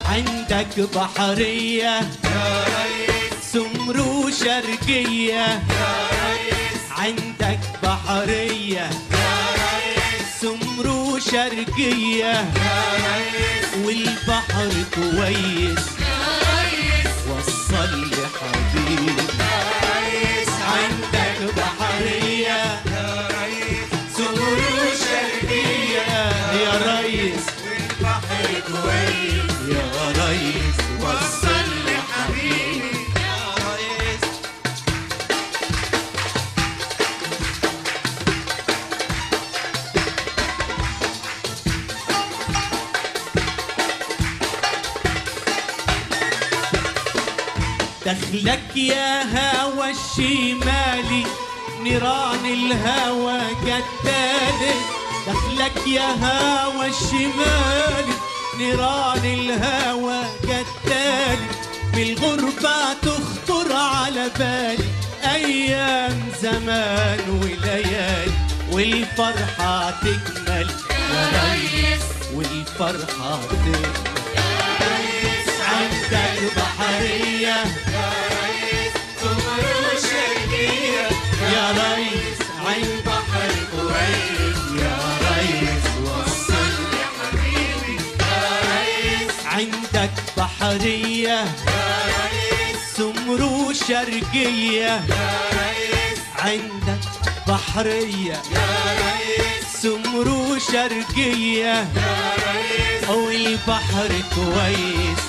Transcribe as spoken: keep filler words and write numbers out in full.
عندك بحرية يا ريس، سمر وشرقية يا ريس، عندك بحرية يا ريس، سمر وشرقية يا ريس، والبحر كويس يا ريس، وصل لي حبيبي يا ريس، عندك بحرية يا ريس، سمر وشرقية يا ريس والبحر كويس، يا ريس وصل لي حبيبي يا ريس. دخلك يا هوى الشمالي نيران الهوى قتالي دخلك يا هوى الشمالي نيران الهوى قتالي بالغربة تخطر على بالي أيام زمان وليالي والفرحة تكمل يا ريس، والفرحة تكمل عندك بحرية يا ريس، سمر وشرقية يا ريس عند بحر كويس، يا ريس وصل لي حبيبي يا ريس، عندك بحرية يا ريس، سمر وشرقية يا ريس، عندك بحرية يا ريس، سمر وشرقية يا ريس، والبحر كويس